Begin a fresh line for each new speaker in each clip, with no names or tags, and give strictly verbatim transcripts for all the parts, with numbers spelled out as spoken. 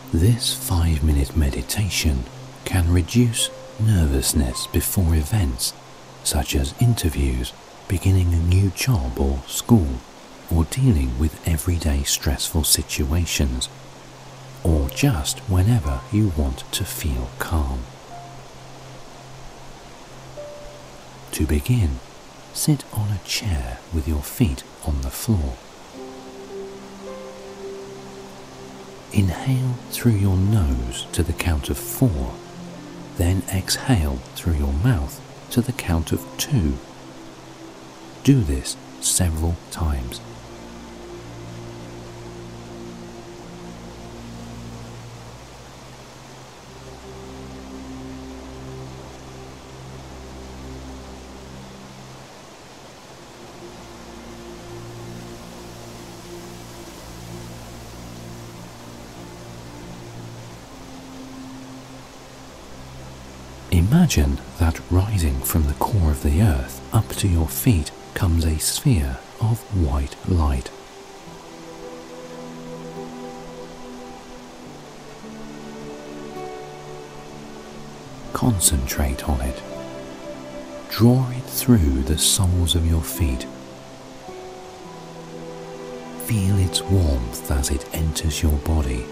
This five-minute meditation can reduce nervousness before events, such as interviews, beginning a new job or school, or dealing with everyday stressful situations, or just whenever you want to feel calm. To begin, sit on a chair with your feet on the floor. Inhale through your nose to the count of four, then exhale through your mouth to the count of two. Do this several times. Imagine that rising from the core of the earth up to your feet comes a sphere of white light. Concentrate on it. Draw it through the soles of your feet. Feel its warmth as it enters your body.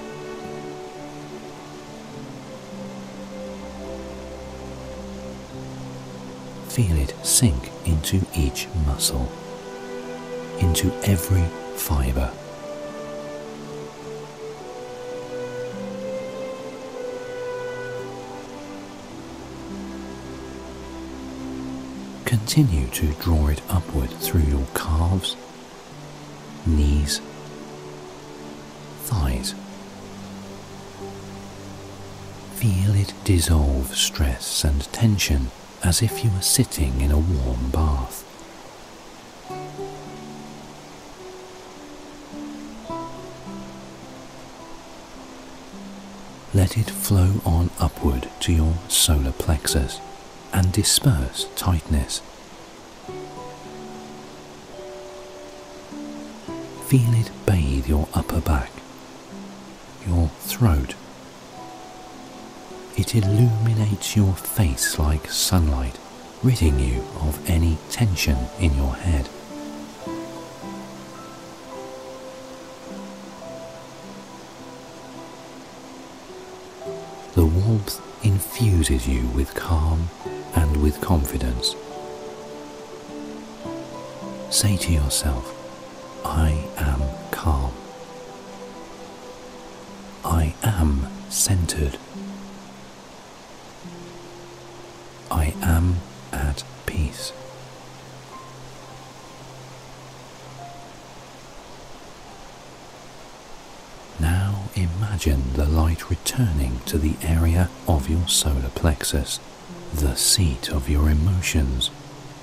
Feel it sink into each muscle, into every fiber. Continue to draw it upward through your calves, knees, thighs. Feel it dissolve stress and tension as if you were sitting in a warm bath. Let it flow on upward to your solar plexus and disperse tightness. Feel it bathe your upper back, your throat. It illuminates your face like sunlight, ridding you of any tension in your head. The warmth infuses you with calm and with confidence. Say to yourself, I am calm. I am centered. I am at peace. Now imagine the light returning to the area of your solar plexus, the seat of your emotions.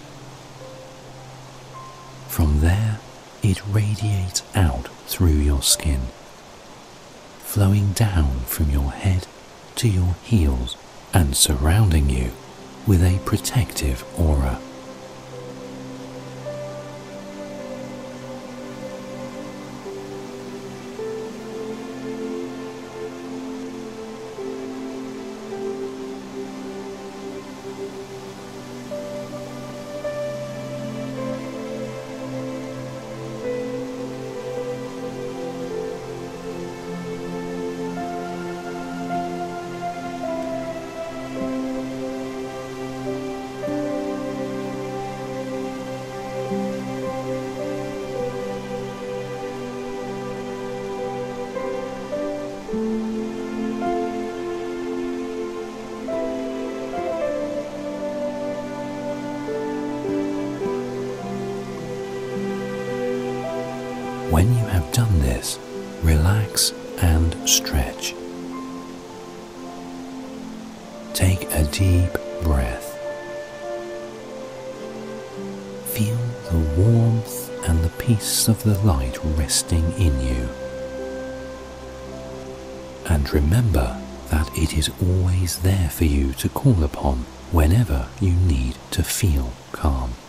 From there, it radiates out through your skin, flowing down from your head to your heels and surrounding you with a protective aura. When you have done this, relax and stretch. Take a deep breath. Feel the warmth and the peace of the light resting in you. And remember that it is always there for you to call upon whenever you need to feel calm.